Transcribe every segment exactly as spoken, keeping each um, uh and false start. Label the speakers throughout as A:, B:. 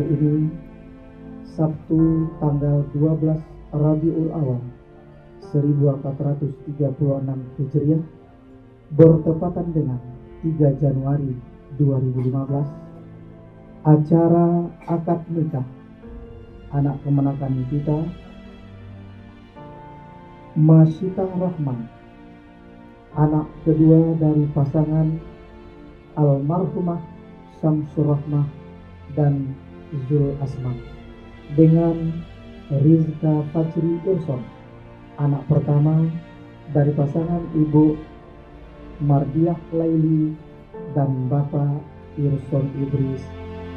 A: hari ini Sabtu tanggal dua belas Rabiul Awal seribu empat ratus tiga puluh enam Hijriah bertepatan dengan tiga Januari dua ribu lima belas. Acara akad nikah anak kemenakan kita Masyitah Rahman, anak kedua dari pasangan almarhumah Syamsur Rahmah dan Zul Asma, dengan Rizka Fajri Irson, anak pertama dari pasangan Ibu Mardiah Laili dan Bapak Irson Idris.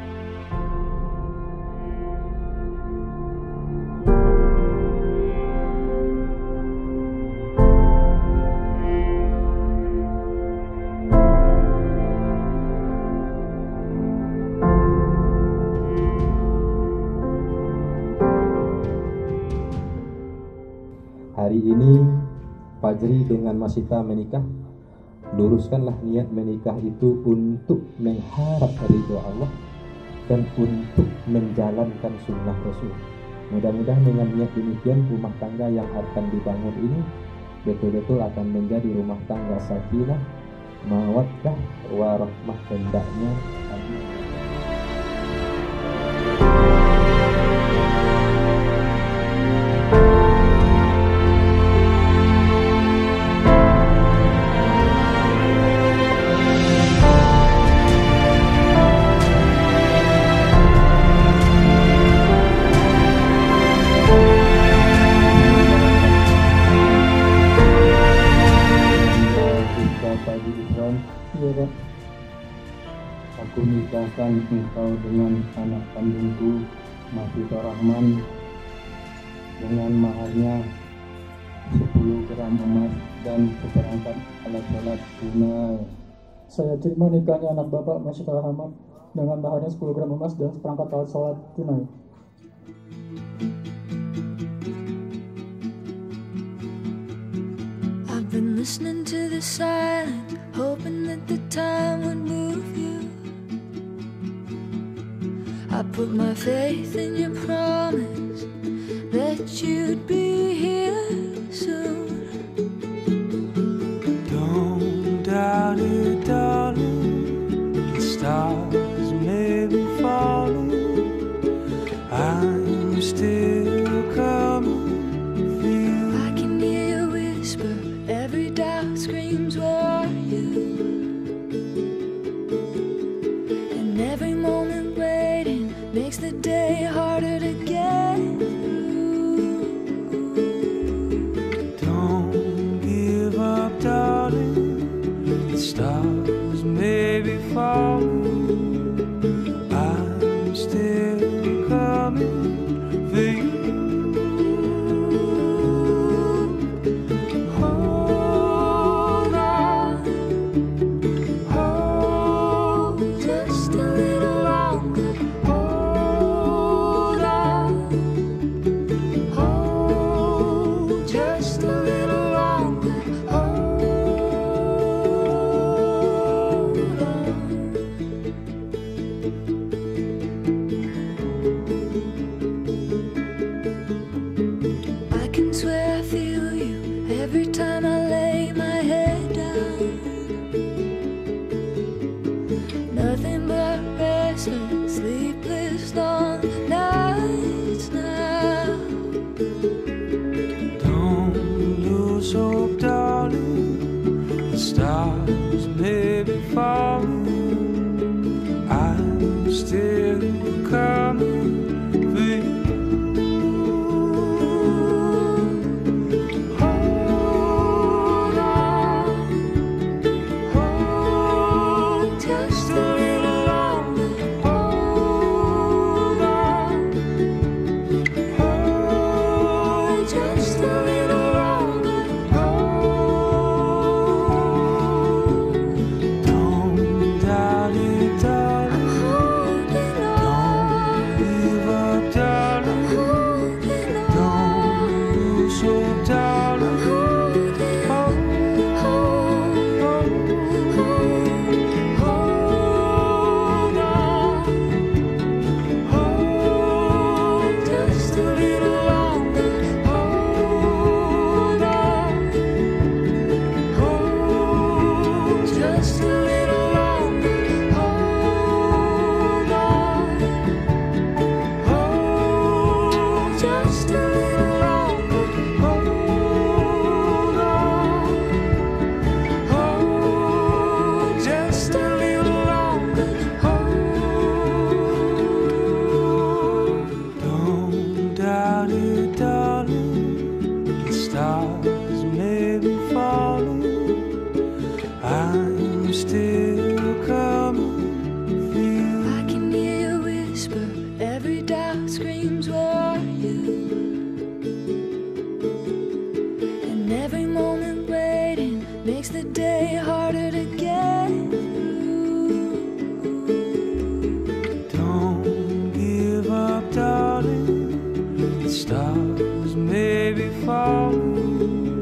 B: Hari ini Fajri dengan Masyitah menikah. Luruskanlah niat menikah itu untuk mengharap ridho Allah dan untuk menjalankan sunnah Rasul. Mudah-mudahan dengan niat demikian rumah tangga yang akan dibangun ini betul-betul akan menjadi rumah tangga sakinah, mawaddah, warahmah hendaknya. Amin.
C: Ya, Pak. Aku nikahkan engkau dengan anak kandungku Masyitah Rahman dengan maharnya sepuluh gram emas dan seperangkat alat sholat tunai.
D: Saya terima nikahnya anak Bapak Masyitah Rahman dengan maharnya sepuluh gram emas dan seperangkat alat sholat tunai.
E: I've been listening to the silence, hoping that the time would move you. I put my faith in your promise that you'd be here soon.
F: Don't doubt it, darling. The stars may be falling. I'm still coming for you.
E: I can hear you whisper, every doubt screams, where are you? And every moment waiting makes the day harder to get through.
F: Don't give up, darling. The stars may be falling. I'm still coming for you.
E: Hold on, hold just a little longer. Hold on, hold just a little longer. Hold on. I can swear I feel you every time I lay my head down. Nothing but restless, sleepless, long nights now.
F: Don't lose hope, darling. The stars may be falling. I'm still coming for you.
E: Hold on, hold just a little longer. Hold on, hold just a little longer. Hold.
F: Don't doubt it, darling.
E: Holding on,
F: Don't give up, darling.
E: holding on,
F: Don't lose hope, darling.
E: holding
F: Oh,
E: on, hold, hold, hold on, hold.
F: was maybe for me.